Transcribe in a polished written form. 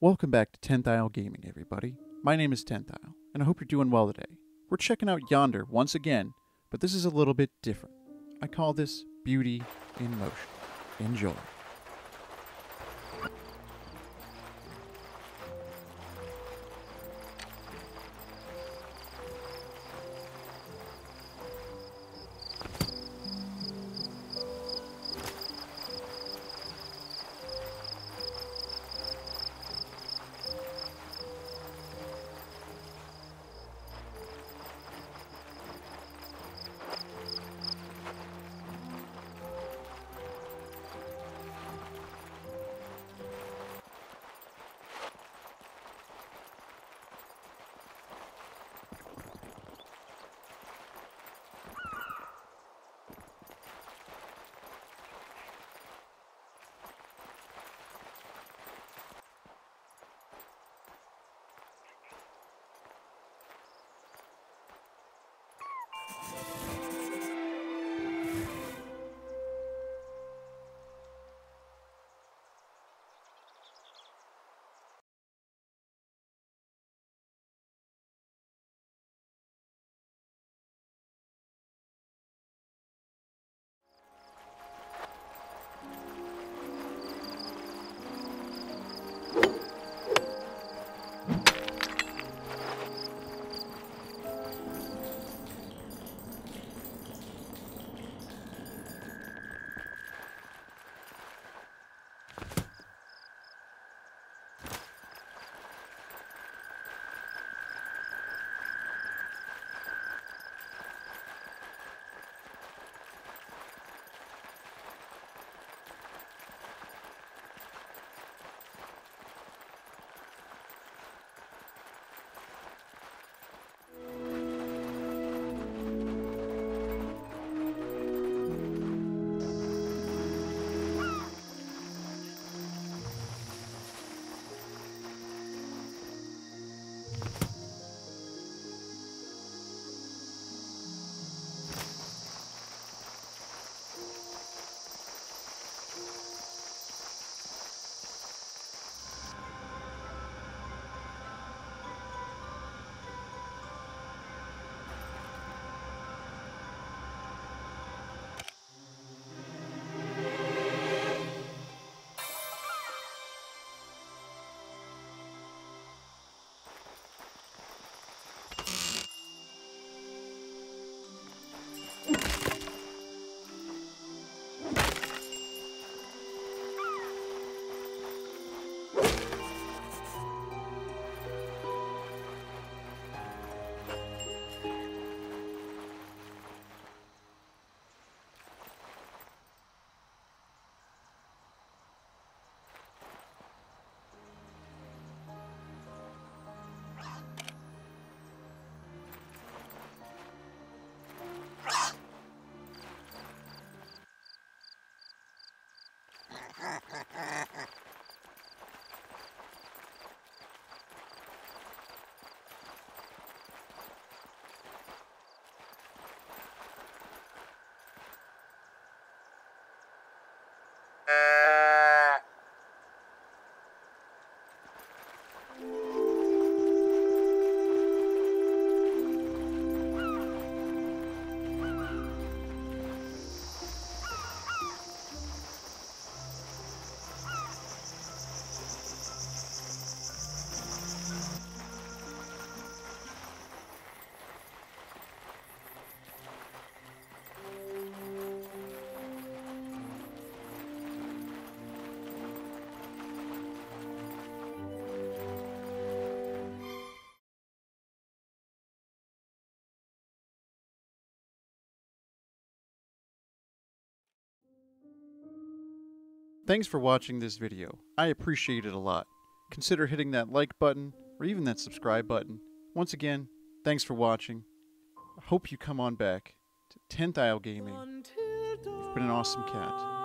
Welcome back to 10th Isle Gaming, everybody. My name is 10th Isle, and I hope you're doing well today. We're checking out Yonder once again, but this is a little bit different. I call this Beauty in Motion. Enjoy. Thanks for watching this video. I appreciate it a lot. Consider hitting that like button or even that subscribe button. Once again, thanks for watching. I hope you come on back to 10th Isle Gaming. You've been an awesome cat.